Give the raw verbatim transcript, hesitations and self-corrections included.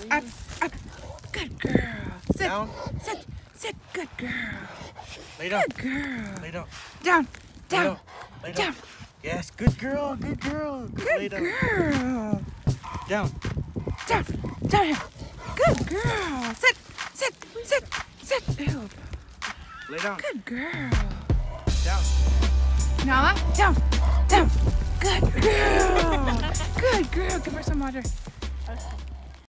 Up, up. Good girl. Sit. Down. Sit. Sit. Good girl. Lay down. Good girl. Lay down. Down. Lay Down. down. Lay down. Down. Yes, good girl. Good girl. Good Lay Good down. girl. Down. Down. Down here. Good girl. Sit. Sit. Sit. Sit. Ew. Lay down. Good girl. Down. Nala. Down. Down. Good girl. Good girl. Give her some water.